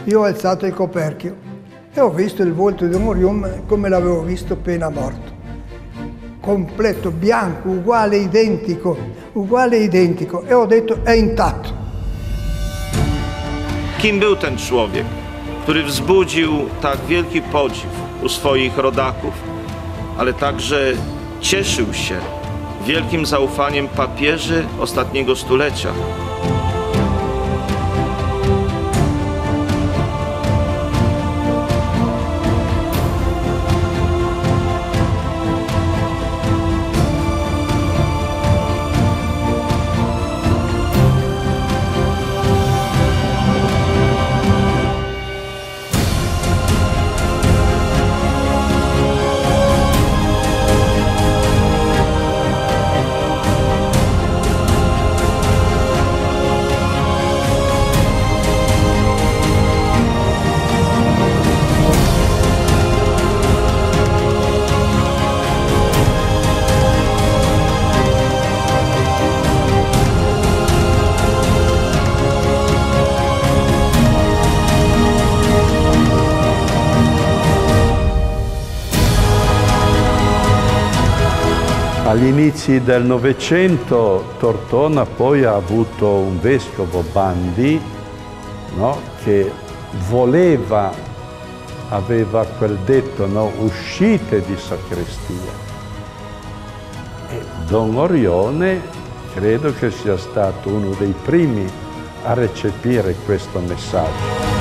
Io ho alzato il coperchio e ho visto il volto di Don Orion come l'avevo visto appena morto. Completo, bianco, uguale, identico, e ho detto è intatto. Kim był ten człowiek, który wzbudził tak wielki podziw u swoich rodaków, ale także cieszył się wielkim zaufaniem papieży ostatniego stulecia? Agli inizi del Novecento Tortona poi ha avuto un vescovo, Bandi, no? Che aveva quel detto, no? Uscite di sacrestia. E Don Orione credo che sia stato uno dei primi a recepire questo messaggio.